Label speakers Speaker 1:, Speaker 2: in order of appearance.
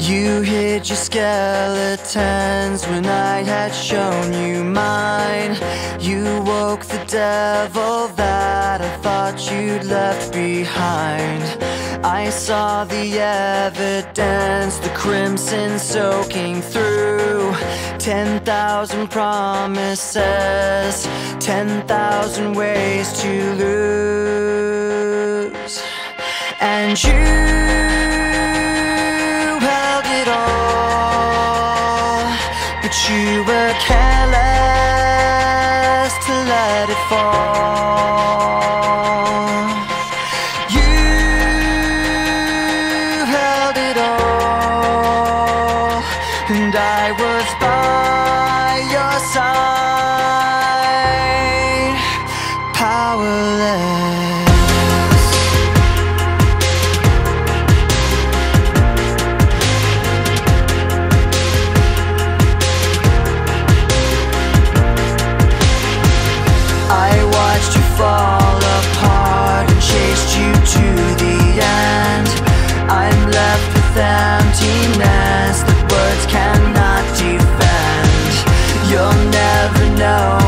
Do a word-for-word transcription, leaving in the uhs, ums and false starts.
Speaker 1: You hid your skeletons when I had shown you mine. You woke the devil that I thought you'd left behind. I saw the evidence, the crimson soaking through. Ten thousand promises, ten thousand ways to lose. And you held it all, but you were careless to let it fall. You held it all, and I was by your side, powerless. Fall apart and chased you to the end. I'm left with emptiness that words cannot defend. You'll never know